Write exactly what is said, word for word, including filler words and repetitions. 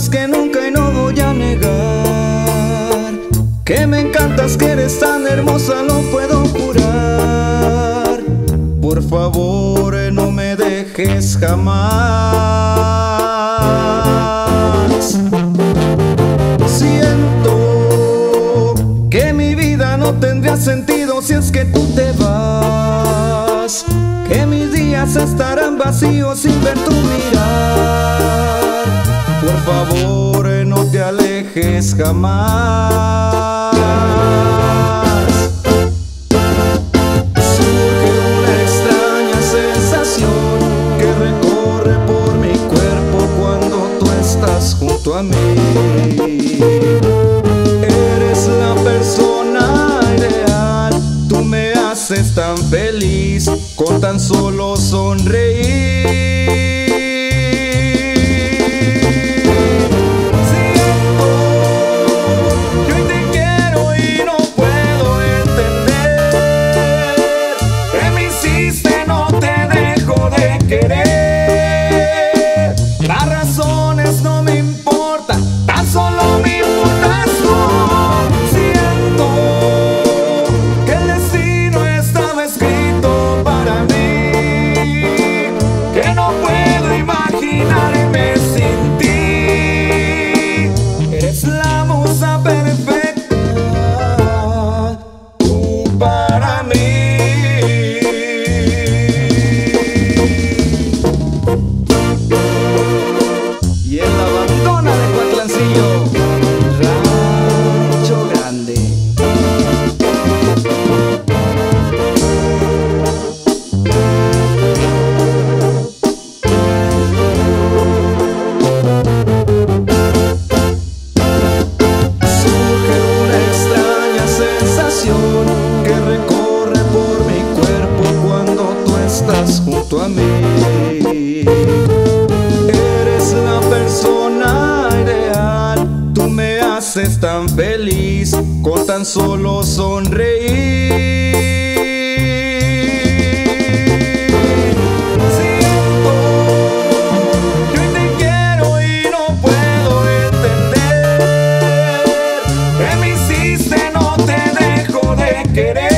más que nunca y no voy a negar que me encantas, que eres tan hermosa, lo puedo jurar. Por favor, no me dejes jamás. Siento que mi vida no tendría sentido si es que tú te vas, que mis días estarán vacíos sin ver tu mirar. Por favor, no te alejes jamás. Surge una extraña sensación que recorre por mi cuerpo cuando tú estás junto a mí. Eres la persona ideal, tú me haces tan feliz con tan solo sonreír. Querer, las razones no me importan, tan solo me importas tú. Siento que el destino estaba escrito para mí, que no puedo imaginarme sin ti. Eres la musa perfecta, tú para mí. Rancho Grande. Surge una extraña sensación que recorre por mi cuerpo cuando tú estás junto a mí. Eres la persona ideal, tú me haces tan feliz con tan solo sonreír. Siento que hoy te quiero y no puedo entender que me hiciste, no te dejo de querer.